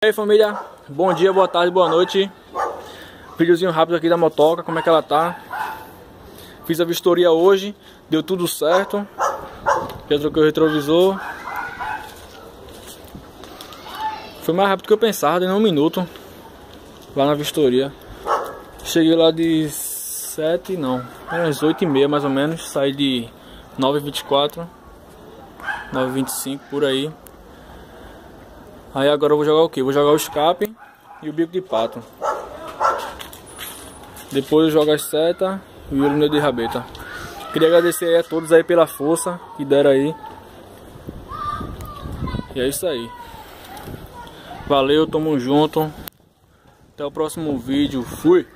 E aí família, bom dia, boa tarde, boa noite. Videozinho rápido aqui da motoca, como é que ela tá. Fiz a vistoria hoje, deu tudo certo. Já troquei o retrovisor. Foi mais rápido que eu pensava, deu 1 minuto lá na vistoria. Cheguei lá de 7, não, umas 8h30 mais ou menos. Saí de 9h24, 9h25 por aí. Aí agora eu vou jogar o que? Vou jogar o escape e o bico de pato. Depois eu jogo as setas e o olho de rabeta. Queria agradecer aí a todos aí pela força que deram aí. E é isso aí. Valeu, tamo junto. Até o próximo vídeo. Fui!